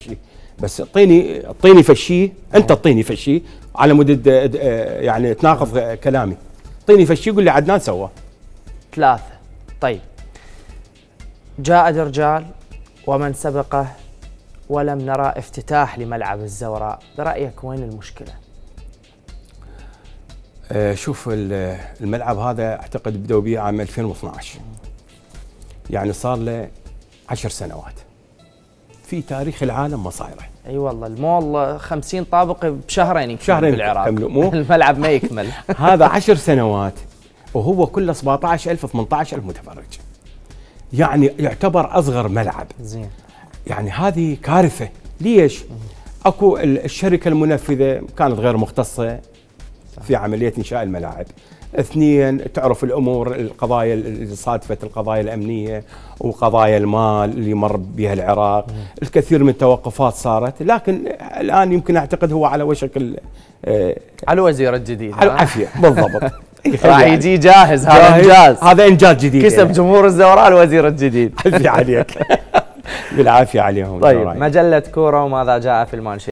شيء، بس اعطيني فشي، انت اعطيني فشي على مدد يعني تناقض كلامي. اعطيني فشي قول لي عدنان سوى 3. طيب، جاء درجال ومن سبقه ولم نرى افتتاح لملعب الزوراء، برأيك وين المشكلة؟ شوف الملعب هذا اعتقد بدأوا به عام 2012، يعني صار له 10 سنوات في تاريخ العالم ما صايره. اي والله المول 50 طابق بشهرين يكمل بالعراق، الملعب ما يكمل. هذا 10 سنوات وهو كله 17,000 18,000 متفرج، يعني يعتبر اصغر ملعب. زين، يعني هذه كارثه. ليش؟ اكو الشركه المنفذه كانت غير مختصه في عمليه انشاء الملاعب. 2 تعرف الامور القضايا اللي صادفت القضايا الامنيه وقضايا المال اللي مر بها العراق، الكثير من التوقفات صارت، لكن الان يمكن اعتقد هو على وشك على الوزير الجديد، على العافيه بالضبط. راح يجي جاهز، هذا انجاز، هذا انجاز جديد، كسب جمهور الزوراء الوزير الجديد. عافيه عليك. بالعافيه عليهم. طيب، مجله كوره وماذا جاء في المانشيت.